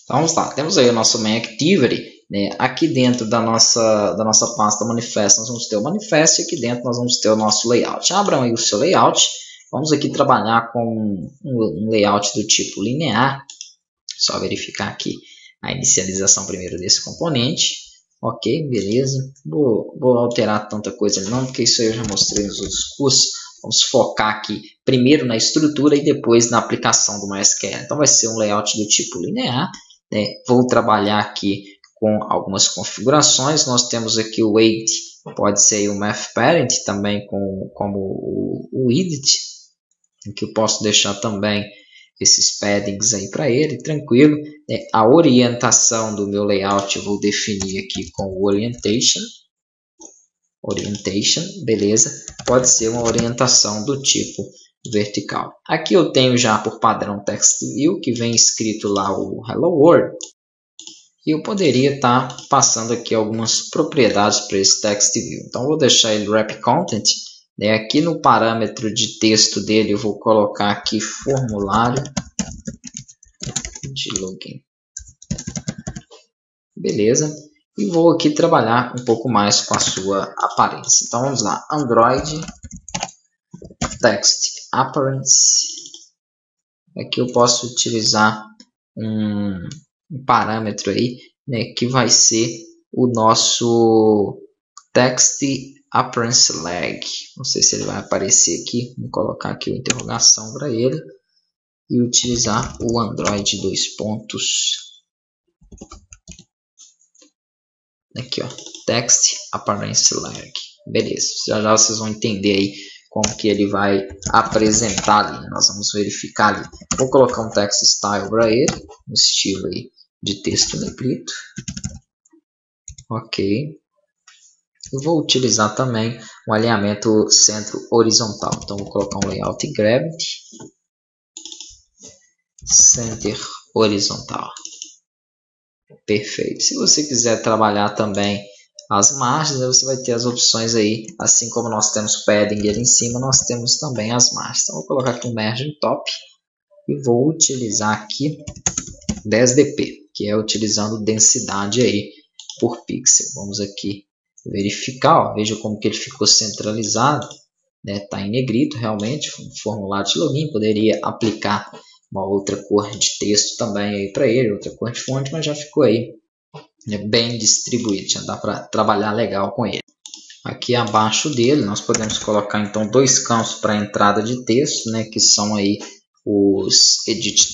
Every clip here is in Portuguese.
Então vamos lá, temos aí o nosso main activity, né? Aqui dentro da nossa pasta manifesto nós vamos ter o manifesto e aqui dentro nós vamos ter o nosso layout. Abram aí o seu layout, vamos aqui trabalhar com um layout do tipo linear, só verificar aqui a inicialização primeiro desse componente. Ok, beleza, vou alterar tanta coisa não, porque isso eu já mostrei nos outros cursos. Vamos focar aqui primeiro na estrutura e depois na aplicação do MySQL. Então vai ser um layout do tipo linear, né? Vou trabalhar aqui com algumas configurações. Nós temos aqui o weight, pode ser o mathparent também como o edit, que eu posso deixar também esses paddings aí para ele, tranquilo. A orientação do meu layout eu vou definir aqui com o orientation, beleza? Pode ser uma orientação do tipo vertical. Aqui eu tenho já por padrão text view, que vem escrito lá o Hello World. E eu poderia estar passando aqui algumas propriedades para esse text view. Então vou deixar ele wrap content. Aqui no parâmetro de texto dele eu vou colocar aqui formulário de login. Beleza? E vou aqui trabalhar um pouco mais com a sua aparência. Então vamos lá, Android Text Appearance. Aqui eu posso utilizar um parâmetro aí, né, que vai ser o nosso Text Appearance Lag. Não sei se ele vai aparecer aqui. Vou colocar aqui uma interrogação para ele e utilizar o Android 2 pontos. Aqui, ó, Text Appearance Lag. Beleza, já vocês vão entender aí como que ele vai apresentar ali. Nós vamos verificar ali. Vou colocar um text style para ele, um estilo aí de texto negrito. Ok. Eu vou utilizar também um alinhamento centro horizontal. Então vou colocar um layout gravity center horizontal. Perfeito. Se você quiser trabalhar também as margens, você vai ter as opções aí, assim como nós temos padding ali em cima, nós temos também as margens. Então vou colocar aqui um margin top e vou utilizar aqui 10dp, que é utilizando densidade aí por pixel. Vamos aqui verificar, ó, veja como que ele ficou centralizado, né? Tá em negrito realmente, formulário de login, poderia aplicar uma outra cor de texto também aí para ele, outra cor de fonte, mas já ficou aí, né, bem distribuído, já dá para trabalhar legal com ele. Aqui abaixo dele nós podemos colocar então dois campos para entrada de texto, né, que são aí os edit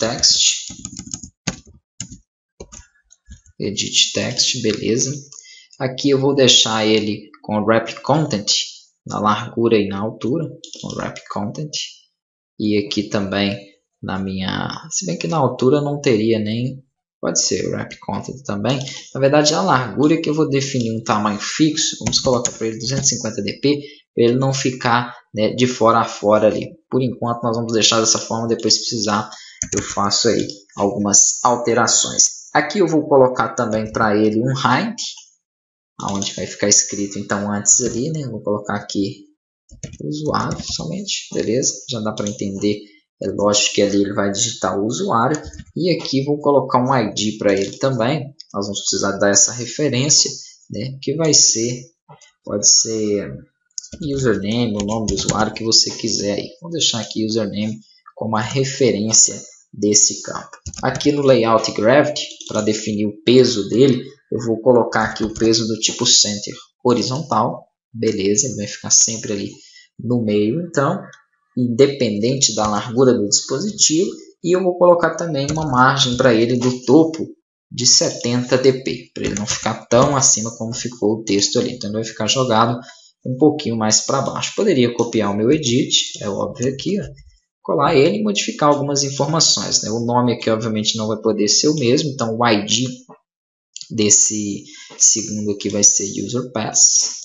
text, beleza. Aqui eu vou deixar ele com wrap content na largura e na altura, com wrap content, e aqui também na minha, se bem que na altura não teria nem, pode ser wrap content também. Na verdade a largura é que eu vou definir um tamanho fixo, vamos colocar para ele 250dp, para ele não ficar, né, de fora a fora ali. Por enquanto nós vamos deixar dessa forma, depois se precisar eu faço aí algumas alterações. Aqui eu vou colocar também para ele um height, onde vai ficar escrito então antes ali, né? Eu vou colocar aqui usuário somente, beleza? Já dá para entender. É lógico que ali ele vai digitar o usuário. E aqui vou colocar um ID para ele também. Nós vamos precisar dar essa referência, né? Que vai ser, pode ser username, o nome do usuário que você quiser aí. Vou deixar aqui username como a referência desse campo. Aqui no layout gravity, para definir o peso dele, eu vou colocar aqui o peso do tipo center horizontal. Beleza, ele vai ficar sempre ali no meio, então, independente da largura do dispositivo. E eu vou colocar também uma margem para ele do topo de 70dp, para ele não ficar tão acima como ficou o texto ali. Então ele vai ficar jogado um pouquinho mais para baixo. Poderia copiar o meu edit, é óbvio aqui, ó, colar ele e modificar algumas informações, né? O nome aqui obviamente não vai poder ser o mesmo, então o ID desse segundo aqui vai ser user pass,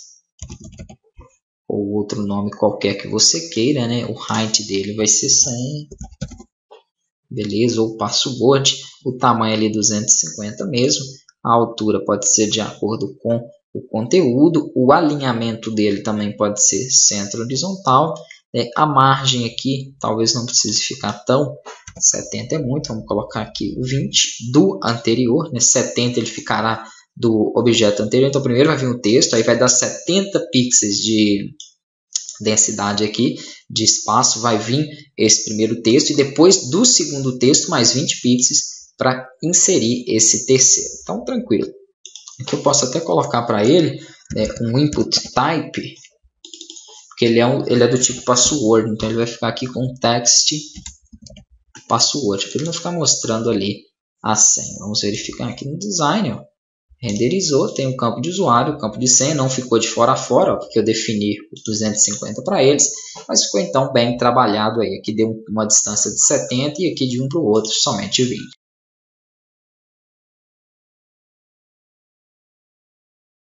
ou outro nome qualquer que você queira, né? O height dele vai ser 100, beleza, ou password, o tamanho ali 250 mesmo, a altura pode ser de acordo com o conteúdo, o alinhamento dele também pode ser centro horizontal, a margem aqui talvez não precise ficar tão 70 é muito, vamos colocar aqui o 20 do anterior, né? 70 ele ficará do objeto anterior, então primeiro vai vir o texto, aí vai dar 70 pixels de densidade aqui, de espaço, vai vir esse primeiro texto, e depois do segundo texto, mais 20 pixels para inserir esse terceiro. Então, tranquilo. Aqui eu posso até colocar para ele, né, um input type, porque ele é do tipo password, então ele vai ficar aqui com text password, para ele não ficar mostrando ali a senha. Vamos verificar aqui no design, ó. Renderizou, tem um campo de usuário, o campo de senha não ficou de fora a fora, ó, porque eu defini os 250 para eles, mas ficou então bem trabalhado aí. Aqui deu uma distância de 70 e aqui de um para o outro somente 20.